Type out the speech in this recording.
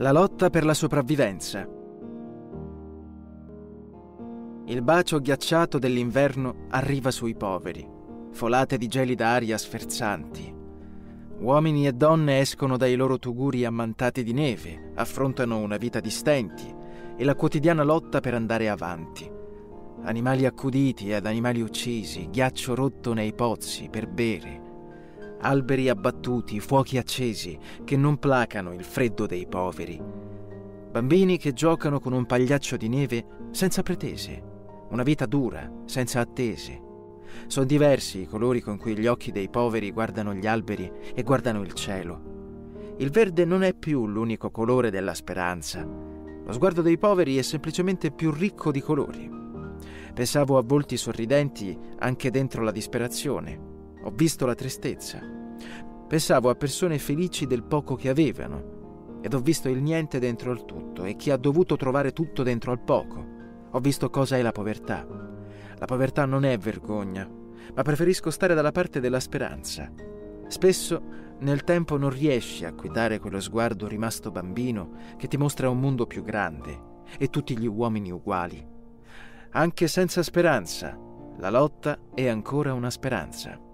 La lotta per la sopravvivenza. Il bacio ghiacciato dell'inverno arriva sui poveri, folate di gelida aria sferzanti. Uomini e donne escono dai loro tuguri ammantati di neve, affrontano una vita di stenti e la quotidiana lotta per andare avanti. Animali accuditi ed animali uccisi, ghiaccio rotto nei pozzi per bere, alberi abbattuti, fuochi accesi che non placano il freddo dei poveri, bambini che giocano con un pagliaccio di neve senza pretese, una vita dura, senza attese. Sono diversi i colori con cui gli occhi dei poveri guardano gli alberi e guardano il cielo. Il verde non è più l'unico colore della speranza. Lo sguardo dei poveri è semplicemente più ricco di colori. Pensavo a volti sorridenti anche dentro la disperazione. Ho visto la tristezza. Pensavo a persone felici del poco che avevano ed ho visto il niente dentro il tutto e chi ha dovuto trovare tutto dentro al poco. Ho visto cosa è la povertà. La povertà non è vergogna, ma preferisco stare dalla parte della speranza. Spesso nel tempo non riesci a guidare quello sguardo rimasto bambino che ti mostra un mondo più grande e tutti gli uomini uguali. Anche senza speranza, la lotta è ancora una speranza.